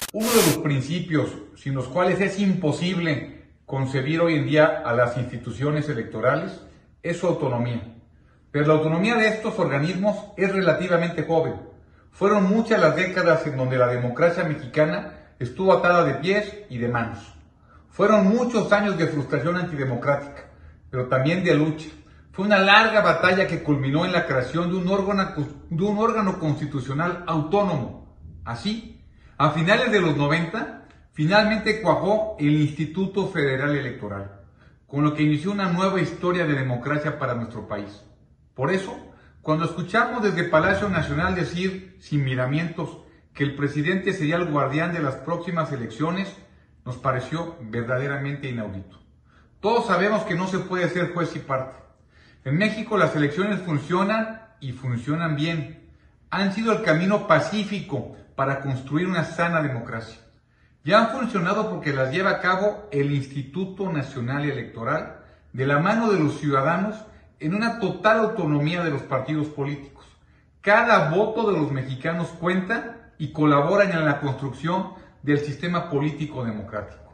Uno de los principios sin los cuales es imposible concebir hoy en día a las instituciones electorales es su autonomía. Pero la autonomía de estos organismos es relativamente joven. Fueron muchas las décadas en donde la democracia mexicana estuvo atada de pies y de manos. Fueron muchos años de frustración antidemocrática, pero también de lucha. Fue una larga batalla que culminó en la creación de un órgano constitucional autónomo. Así, a finales de los 90, finalmente cuajó el Instituto Federal Electoral, con lo que inició una nueva historia de democracia para nuestro país. Por eso, cuando escuchamos desde Palacio Nacional decir, sin miramientos, que el presidente sería el guardián de las próximas elecciones, nos pareció verdaderamente inaudito. Todos sabemos que no se puede ser juez y parte. En México las elecciones funcionan y funcionan bien. Han sido el camino pacífico para construir una sana democracia. Ya han funcionado porque las lleva a cabo el Instituto Nacional Electoral de la mano de los ciudadanos en una total autonomía de los partidos políticos. Cada voto de los mexicanos cuenta y colaboran en la construcción del sistema político democrático.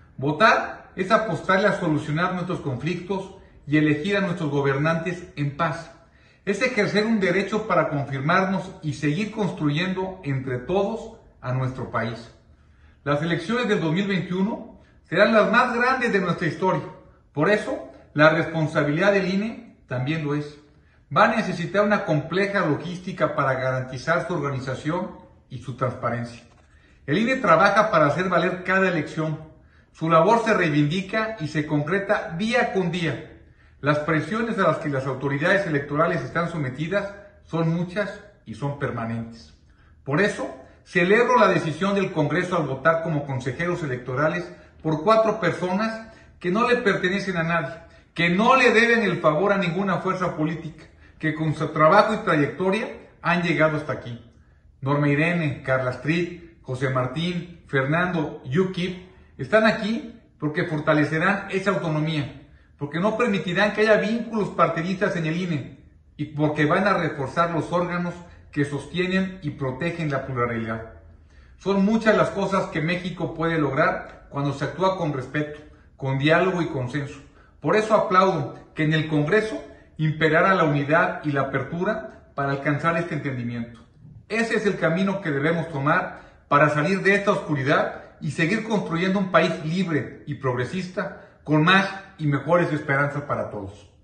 Votar es apostarle a solucionar nuestros conflictos y elegir a nuestros gobernantes en paz. Es ejercer un derecho para confirmarnos y seguir construyendo entre todos a nuestro país. Las elecciones del 2021 serán las más grandes de nuestra historia. Por eso, la responsabilidad del INE también lo es. Va a necesitar una compleja logística para garantizar su organización y su transparencia. El INE trabaja para hacer valer cada elección. Su labor se reivindica y se concreta día con día. Las presiones a las que las autoridades electorales están sometidas son muchas y son permanentes. Por eso, celebro la decisión del Congreso al votar como consejeros electorales por 4 personas que no le pertenecen a nadie, que no le deben el favor a ninguna fuerza política, que con su trabajo y trayectoria han llegado hasta aquí. Norma Irene, Carla Astrid, José Martín, Fernando y Ukip están aquí porque fortalecerán esa autonomía, porque no permitirán que haya vínculos partidistas en el INE y porque van a reforzar los órganos que sostienen y protegen la pluralidad. Son muchas las cosas que México puede lograr cuando se actúa con respeto, con diálogo y consenso. Por eso aplaudo que en el Congreso imperara la unidad y la apertura para alcanzar este entendimiento. Ese es el camino que debemos tomar para salir de esta oscuridad y seguir construyendo un país libre y progresista con más y mejores esperanzas para todos.